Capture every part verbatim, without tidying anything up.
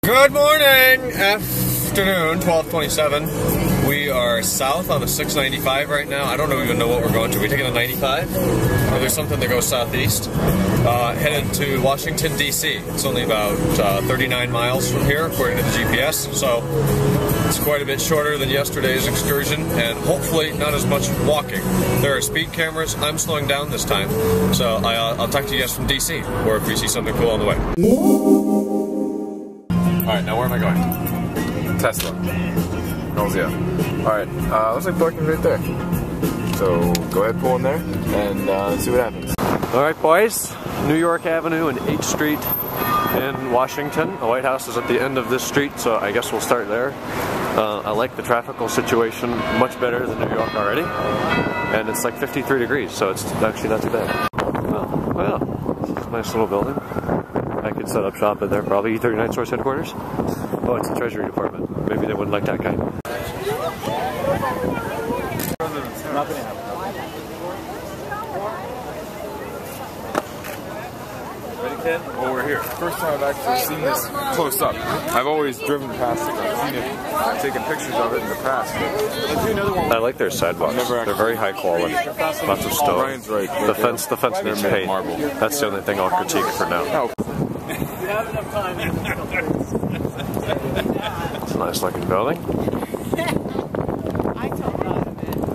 Good morning! Afternoon, twelve twenty-seven. We are south on the six ninety-five right now. I don't even know what we're going to. Are we taking a ninety-five? Or there's something that goes southeast. Uh, headed to Washington, D C It's only about uh, thirty-nine miles from here, according to the G P S. So it's quite a bit shorter than yesterday's excursion, and hopefully not as much walking. There are speed cameras. I'm slowing down this time. So I, uh, I'll talk to you guys from D C, or if we see something cool on the way. Alright, now where am I going? Tesla. Hells yeah. Alright, uh, looks like parking right there. So go ahead, pull in there, and uh, see what happens. Alright boys, New York Avenue and eighth Street in Washington. The White House is at the end of this street, so I guess we'll start there. Uh, I like the traffical situation much better than New York already. And it's like fifty-three degrees, so it's actually not too bad. Well, well, this is a nice little building. I could set up shop in there, probably E thirty-nine Source headquarters. Oh, it's the Treasury Department. Maybe they wouldn't like that guy. Ready, kid? Well, we're here. First time I've actually seen this close up. I've always driven past it. I've seen it, taken pictures of it in the past. I like their sidewalks. They're very high quality. Lots of stone. Ryan's right. The fence, the fence needs paint. Marble. That's the only thing I'll critique for now. Oh. You have enough time. It's a nice looking building. I told God of it.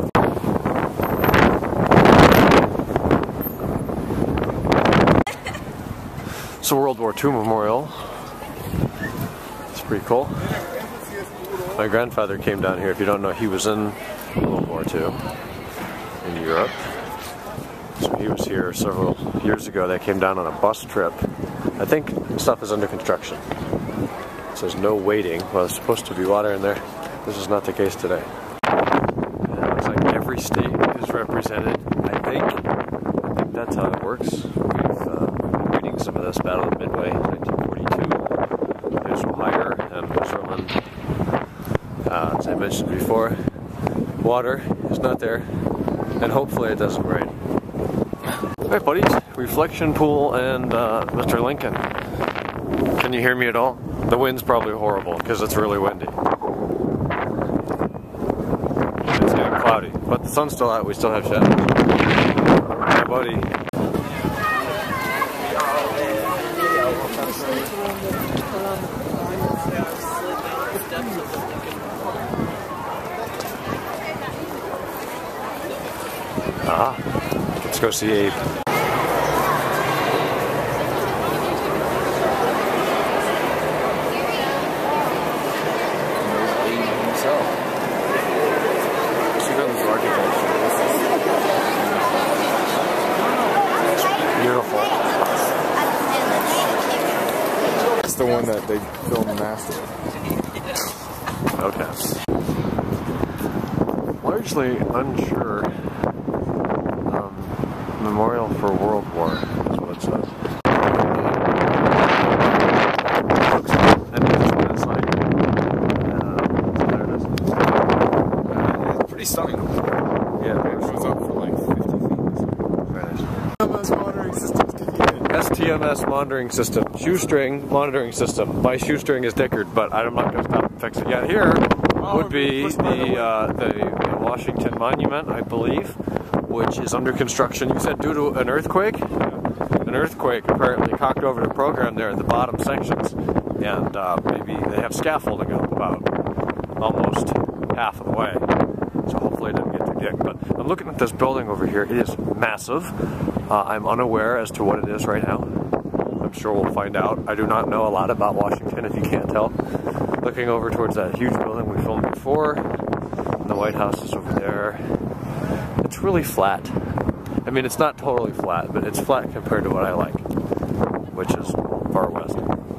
It's a World War Two memorial. It's pretty cool. My grandfather came down here. If you don't know, he was in World War Two in Europe. So he was here several years ago. They came down on a bus trip. I think stuff is under construction. It says no waiting. Well, there's supposed to be water in there. This is not the case today. And it looks like every state is represented. I think. I think that's how it works. We've uh, been reading some of this. Battle of Midway, nineteen forty-two. There's Ohio and Switzerland. Uh, as I mentioned before, water is not there, and hopefully it doesn't rain. Alright buddies, reflection pool and uh, Mister Lincoln. Can you hear me at all? The wind's probably horrible because it's really windy. It's getting cloudy, but the sun's still out, we still have shadows. Hey buddy. Ah, let's go see Abe. Beautiful. It's the one that they filmed after. Okay. Largely unsure. Um, Memorial for World War is what it says. And this one is like, uh, there it is. It's pretty stunning. Yeah, It goes up for like fifty feet. very nice. monitoring systems kicking in. S T M S monitoring system, shoestring monitoring system. My shoestring is Dickered, but I'm not going to stop and fix it yet. Here would be the, uh, the the Washington Monument, I believe, which is under construction. You said due to an earthquake? An earthquake apparently cocked over the program there at the bottom sections, and uh, maybe they have scaffolding up about almost half of the way. So hopefully it didn't get too big. But I'm looking at this building over here. It is massive. Uh, I'm unaware as to what it is right now. I'm sure we'll find out. I do not know a lot about Washington, if you can't tell. Looking over towards that huge building we filmed before. And the White House is over there. It's really flat. I mean, it's not totally flat, but it's flat compared to what I like, which is far west.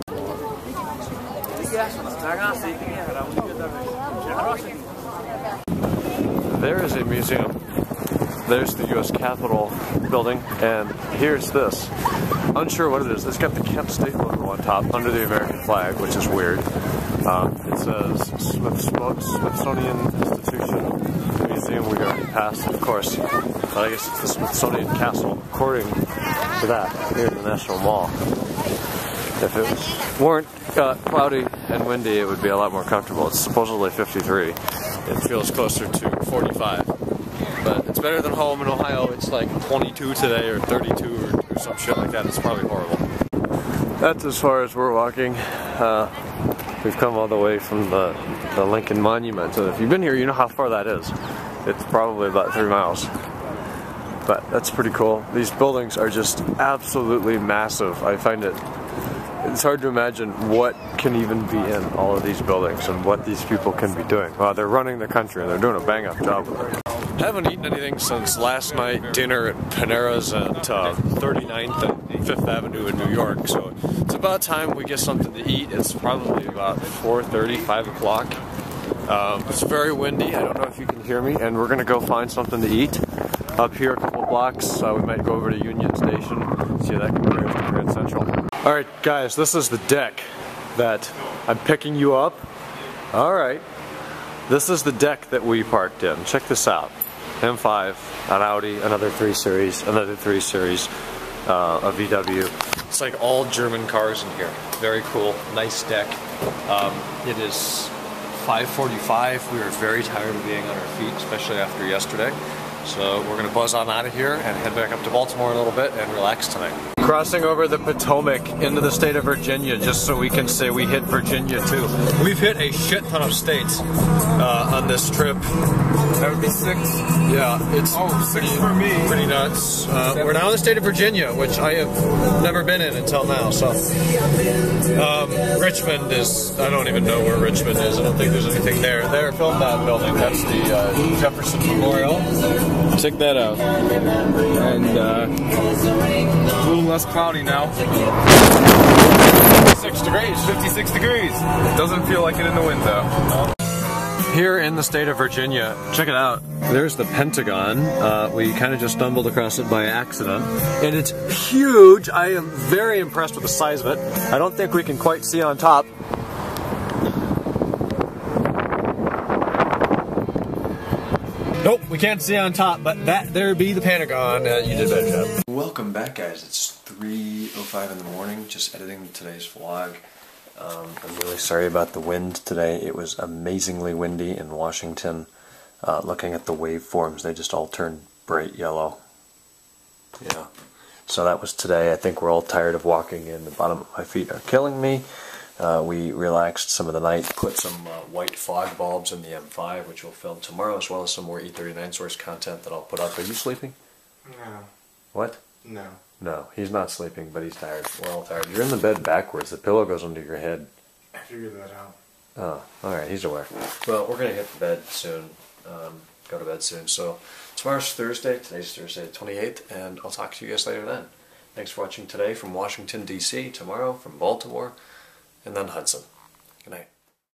There is a museum. There's the U S Capitol building, and here's this. Unsure what it is. It's got the Kent State logo on top under the American flag, which is weird. Um, it says Smith Smithsonian Institution Museum. We already passed, of course, but I guess it's the Smithsonian Castle, according to that, here at the National Mall. If it weren't uh, cloudy and windy, it would be a lot more comfortable. It's supposedly fifty-three. It feels closer to forty-five. But it's better than home in Ohio. It's like twenty-two today or thirty-two or, or some shit like that. It's probably horrible. That's as far as we're walking. Uh, we've come all the way from the, the Lincoln Monument. So if you've been here, you know how far that is. It's probably about three miles. But that's pretty cool. These buildings are just absolutely massive. I find it, it's hard to imagine what can even be in all of these buildings and what these people can be doing. Wow, they're running the country and they're doing a bang up job with it. I haven't eaten anything since last night dinner at Panera's at uh, thirty-ninth and fifth Avenue in New York. So it's about time we get something to eat. It's probably about four thirty, five o'clock. Um, it's very windy. I don't know if you can hear me. And we're going to go find something to eat up here a couple blocks. Uh, we might go over to Union Station, see how that compares to Grand Central. Alright guys, this is the deck that I'm picking you up. Alright. This is the deck that we parked in. Check this out. M five, an Audi, another three series, another three series, uh, a V W. It's like all German cars in here. Very cool, nice deck. Um, it is five forty-five. We are very tired of being on our feet, especially after yesterday. So we're gonna buzz on out of here and head back up to Baltimore in a little bit and relax tonight. Crossing over the Potomac into the state of Virginia just so we can say we hit Virginia too. We've hit a shit ton of states uh, on this trip. That would be six. Yeah, it's oh, six pretty, for me. pretty nuts. Uh, we're now in the state of Virginia, which I have never been in until now. So um, Richmond is, I don't even know where Richmond is. I don't think there's anything there. There, film that building. That's the uh, Jefferson Memorial. Check that out. And uh, a little less cloudy now. Six degrees. fifty-six degrees. Doesn't feel like it in the wind though. Here in the state of Virginia, check it out. There's the Pentagon. Uh, we kind of just stumbled across it by accident. And it's huge. I am very impressed with the size of it. I don't think we can quite see on top. Nope, we can't see on top, but that there be the Pentagon. Uh, you did that job. Welcome back, guys. It's three oh five in the morning, just editing today's vlog. Um, I'm really sorry about the wind today. It was amazingly windy in Washington. Uh, looking at the waveforms, they just all turned bright yellow. Yeah. So that was today. I think we're all tired of walking in. The bottom of my feet are killing me. Uh, we relaxed some of the night, put some uh, white fog bulbs in the M five, which we'll film tomorrow, as well as some more E thirty-nine source content that I'll put up. Are you sleeping? No. What? No. No, he's not sleeping, but he's tired. We're all tired. You're in the bed backwards. The pillow goes under your head. I figured that out. Oh, alright, he's aware. Well, we're going to hit the bed soon. Um, go to bed soon. So, tomorrow's Thursday. Today's Thursday the twenty-eighth, and I'll talk to you guys later then. Thanks for watching today from Washington, D C Tomorrow from Baltimore, and then Hudson. Good night.